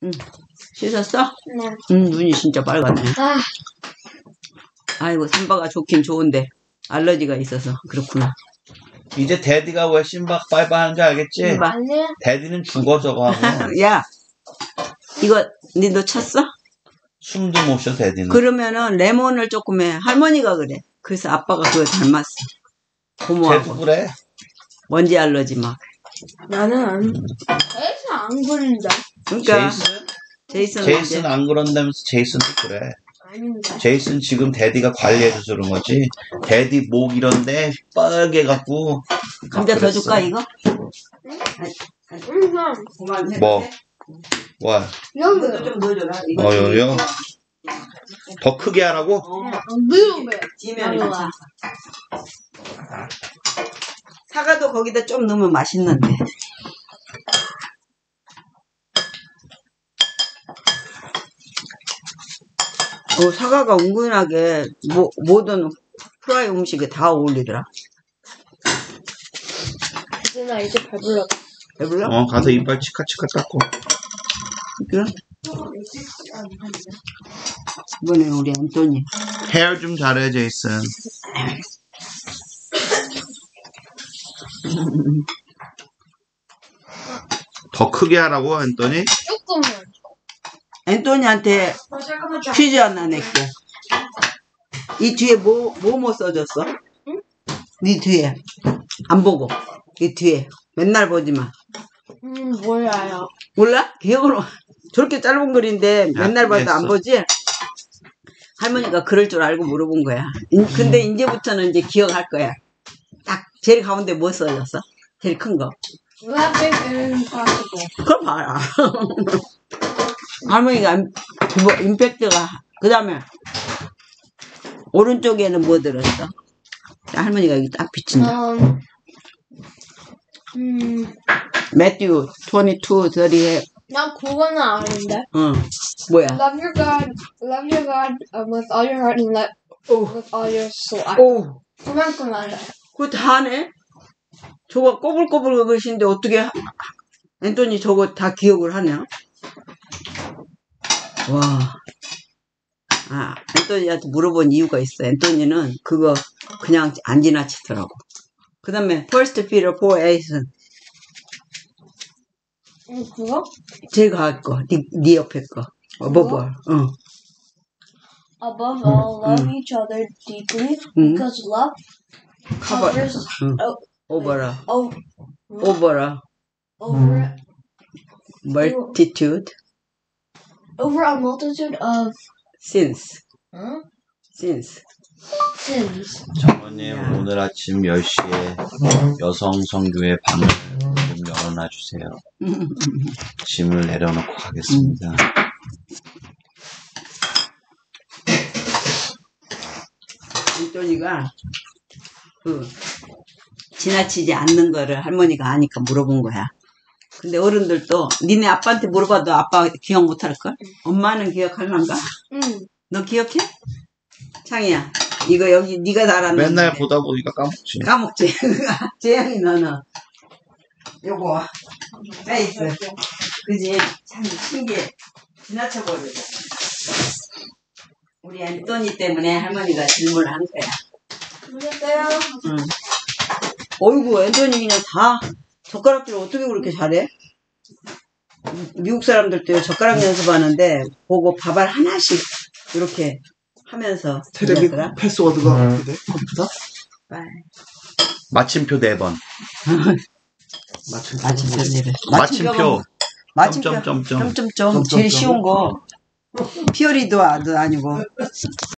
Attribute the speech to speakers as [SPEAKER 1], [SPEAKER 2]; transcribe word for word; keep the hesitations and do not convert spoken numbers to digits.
[SPEAKER 1] 응. 씻었어?
[SPEAKER 2] 네.
[SPEAKER 1] 응, 눈이 진짜 빨갛네.
[SPEAKER 2] 아,
[SPEAKER 1] 아이고, 삼바가 좋긴 좋은데 알러지가 있어서 그렇구나.
[SPEAKER 3] 이제 데디가 왜 심박 빨빨 하는지 알겠지?
[SPEAKER 1] 심박.
[SPEAKER 2] 아니야.
[SPEAKER 3] 데디는 죽어 저거 하고
[SPEAKER 1] 야, 이거 니도 쳤어?
[SPEAKER 3] 숨도 못 쉬어 데디는.
[SPEAKER 1] 그러면은 레몬을 조금 해. 할머니가 그래. 그래서 아빠가 그거 닮았어.
[SPEAKER 3] 쟤도
[SPEAKER 1] 고모하고.
[SPEAKER 3] 그래.
[SPEAKER 1] 먼지 알러지 막.
[SPEAKER 2] 나는 안, 계속 안 그린다.
[SPEAKER 1] 그러니까
[SPEAKER 3] 제이슨?
[SPEAKER 1] 제이슨
[SPEAKER 3] 제이슨 안 그런다면서 제이슨도 그래.
[SPEAKER 2] 아닙니다.
[SPEAKER 3] 제이슨 지금 데디가 관리해줘서 그런 거지. 데디 목 이런데 뻘게 갖고
[SPEAKER 1] 감자 더 줄까 이거?
[SPEAKER 2] 응, 형.
[SPEAKER 3] 뭐? 와,
[SPEAKER 2] 여기.
[SPEAKER 1] 좀 넣어줘라.
[SPEAKER 3] 어, 요요? 더 크게 하라고?
[SPEAKER 1] 어,
[SPEAKER 2] little bit.
[SPEAKER 1] 지면이 괜찮아. 사과도 거기다 좀 넣으면 맛있는데. 어, 사과가 은근하게 뭐, 모든 프라이 음식에 다 어울리더라.
[SPEAKER 2] 이제 나 이제 배불러.
[SPEAKER 1] 배불러?
[SPEAKER 3] 어, 가서 이빨 치카치카 닦고.
[SPEAKER 1] 그래? 이번에 우리 앤토니.
[SPEAKER 3] 헤어 좀 잘해, 제이슨. 더 크게 하라고, 앤토니?
[SPEAKER 2] 조금만.
[SPEAKER 1] 앤토니한테 퀴즈 하나 낼게. 이 뒤에 뭐, 뭐, 뭐 써졌어?
[SPEAKER 2] 응?
[SPEAKER 1] 네 뒤에. 안 보고. 이 뒤에. 맨날 보지 마.
[SPEAKER 2] 음, 몰라요.
[SPEAKER 1] 몰라? 기억으로. 저렇게 짧은 글인데 맨날 봐도 안
[SPEAKER 3] 알겠어.
[SPEAKER 1] 보지? 할머니가 그럴 줄 알고 물어본 거야. 인- 근데 이제부터는 이제 기억할 거야. 딱 제일 가운데 뭐 써졌어? 제일 큰 거.
[SPEAKER 2] Laughing and impossible.
[SPEAKER 1] 그걸 봐라. 할머니가 임- 뭐, 임팩트가. 그 다음에 오른쪽에는 뭐 들었어? 자, 할머니가 여기 딱 비친다.
[SPEAKER 2] Um, 음,
[SPEAKER 1] 매튜 이십이, 삼십에
[SPEAKER 2] 나 그거는 아는데.
[SPEAKER 1] 응. 뭐야?
[SPEAKER 2] Love your God, love your God um, with all your heart and let, with all your soul. 아,
[SPEAKER 1] 오,
[SPEAKER 2] 그만큼 알아.
[SPEAKER 1] 그거 다 하네? 저거 꼬불꼬불 그것인데 어떻게 하- 앤토니 저거 다 기억을 하냐? 와. 아, 앤토니한테 물어본 이유가 있어. 앤토니는 그거 그냥 안 지나치더라고. 그 다음에 First Peter 사, 팔은
[SPEAKER 2] 음, 그거?
[SPEAKER 1] 제가 할 거. 네, 네 옆에 거. 어, 뭐, 뭐. 응.
[SPEAKER 2] Above all, love
[SPEAKER 1] 음.
[SPEAKER 2] each other deeply
[SPEAKER 1] 음.
[SPEAKER 2] because love
[SPEAKER 1] 커버.
[SPEAKER 2] covers
[SPEAKER 1] 응.
[SPEAKER 2] oh,
[SPEAKER 1] 오버라.
[SPEAKER 2] oh,
[SPEAKER 1] 오버라.
[SPEAKER 2] over
[SPEAKER 1] Multitude.
[SPEAKER 2] over a multitude of
[SPEAKER 1] Sins.
[SPEAKER 2] huh?
[SPEAKER 1] Sins.
[SPEAKER 2] sins.
[SPEAKER 3] 장모님,
[SPEAKER 1] 야.
[SPEAKER 3] 오늘 아침 열 시에 여성 성교회 방을 좀 열어놔 주세요. 짐을 내려놓고 가겠습니다.
[SPEAKER 1] 앤토니가 그 지나치지 않는 거를 할머니가 아니까 물어본 거야. 근데 어른들도 니네 아빠한테 물어봐도 아빠 기억 못할걸? 엄마는 기억할란가?
[SPEAKER 2] 응.
[SPEAKER 1] 너 기억해? 창이야, 이거 여기 네가 달았는데
[SPEAKER 3] 맨날 보다 보니까 까먹지.
[SPEAKER 1] 까먹지? 재영이 너는 요거 페이스 그지? 참 신기해. 지나쳐버리고 우리 앤토니 때문에 할머니가 질문을 한 거야.
[SPEAKER 2] 모르겠어요.
[SPEAKER 1] 응. 어이구, 앤토니 그냥 다 젓가락질 어떻게 그렇게 잘해? 미국 사람들도 젓가락 연습하는데 보고 밥알 하나씩 이렇게 하면서
[SPEAKER 4] 테레비
[SPEAKER 1] 하더라.
[SPEAKER 4] 패스워드가 어떻게 돼? 컴퓨터?
[SPEAKER 3] 마침표 네 번.
[SPEAKER 4] 맞춤.
[SPEAKER 1] 마침표를
[SPEAKER 3] 마침표.
[SPEAKER 1] 마침표
[SPEAKER 3] 점점점점.
[SPEAKER 1] 점점점 제일 쉬운 거 피어리도 아니고